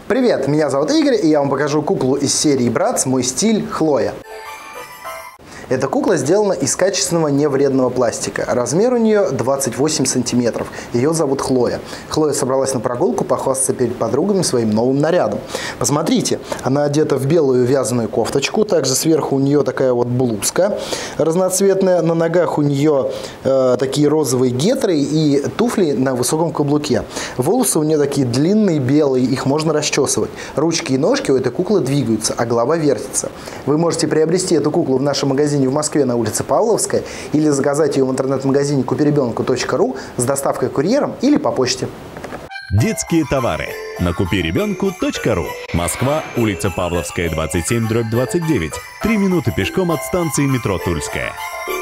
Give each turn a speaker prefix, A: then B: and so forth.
A: Привет, меня зовут Игорь, и я вам покажу куклу из серии «Братц. Мой стиль. Хлоя». Эта кукла сделана из качественного невредного пластика. Размер у нее 28 сантиметров. Ее зовут Хлоя. Хлоя собралась на прогулку похвастаться перед подругами своим новым нарядом. Посмотрите, она одета в белую вязаную кофточку. Также сверху у нее такая вот блузка разноцветная. На ногах у нее такие розовые гетры и туфли на высоком каблуке. Волосы у нее такие длинные, белые, их можно расчесывать. Ручки и ножки у этой куклы двигаются, а голова вертится. Вы можете приобрести эту куклу в нашем магазине в Москве на улице Павловская или заказать ее в интернет-магазине купиребенку.ру с доставкой курьером или по почте.
B: Детские товары на купиребенку.ру. Москва, улица Павловская, 27/29. 3 минуты пешком от станции метро Тульская.